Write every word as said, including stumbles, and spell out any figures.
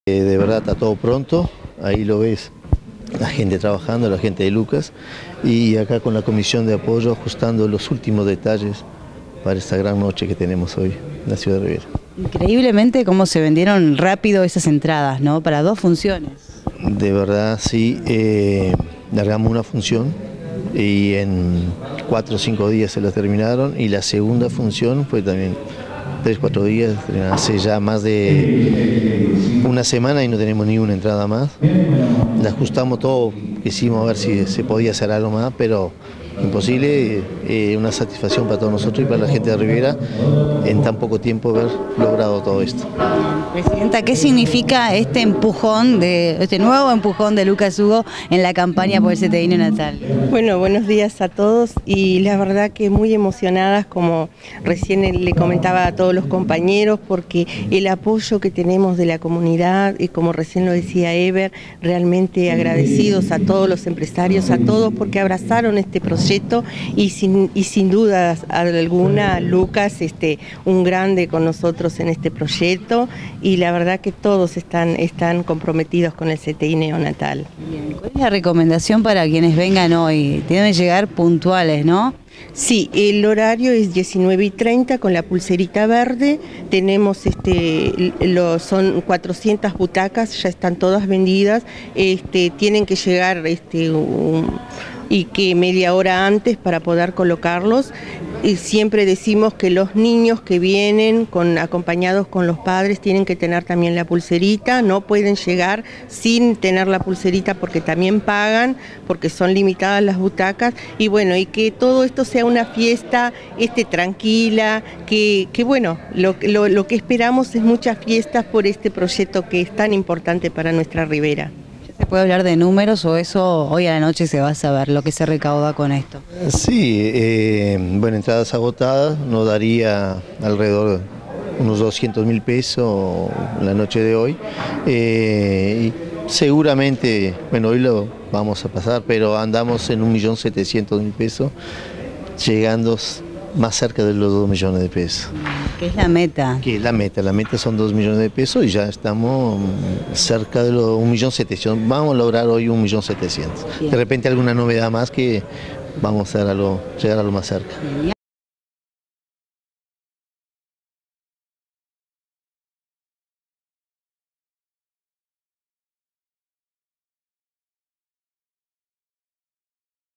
Eh, de verdad está todo pronto, ahí lo ves, la gente trabajando, la gente de Lucas, y acá con la comisión de apoyo ajustando los últimos detalles para esta gran noche que tenemos hoy en la ciudad de Rivera. Increíblemente cómo se vendieron rápido esas entradas, ¿no? Para dos funciones. De verdad, sí, eh, largamos una función y en cuatro o cinco días se la terminaron, y la segunda función fue también tres, cuatro días, hace ya más de una semana y no tenemos ni una entrada más. La ajustamos todo, quisimos ver si se podía hacer algo más, pero imposible. Eh, una satisfacción para todos nosotros y para la gente de Rivera en tan poco tiempo haber logrado todo esto. Presidenta, ¿qué significa este empujón, de este nuevo empujón de Lucas Hugo en la campaña por el C T I neonatal? Bueno, buenos días a todos, y la verdad que muy emocionadas, como recién le comentaba a todos los compañeros, porque el apoyo que tenemos de la comunidad, y como recién lo decía Eber, realmente agradecidos a todos los empresarios, a todos porque abrazaron este proyecto, y sin, y sin duda alguna Lucas, este, un grande con nosotros en este proyecto, y la verdad que todos están, están comprometidos con el C T I neonatal. Bien, ¿cuál es la recomendación para quienes vengan hoy? Tienen que llegar puntuales, ¿no? Sí, el horario es diecinueve y treinta con la pulserita verde. Tenemos, este, lo, son cuatrocientas butacas, ya están todas vendidas. Este, tienen que llegar este, un, y que media hora antes para poder colocarlos. Y siempre decimos que los niños que vienen con, acompañados con los padres tienen que tener también la pulserita, no pueden llegar sin tener la pulserita porque también pagan, porque son limitadas las butacas, y bueno, y que todo esto sea una fiesta este, tranquila, que, que bueno, lo, lo, lo que esperamos es muchas fiestas por este proyecto que es tan importante para nuestra Rivera. ¿Se puede hablar de números o eso hoy a la noche se va a saber lo que se recauda con esto? Sí, eh, bueno, entradas agotadas nos daría alrededor de unos doscientos mil pesos la noche de hoy. Eh, y seguramente, bueno, hoy lo vamos a pasar, pero andamos en un millón setecientos mil pesos, llegando más cerca de los dos millones de pesos. ¿Qué es la meta? Que es la meta, la meta son dos millones de pesos y ya estamos cerca de los un millón setecientos, vamos a lograr hoy un millón setecientos. De repente alguna novedad más que vamos a, a lo, llegar a lo más cerca.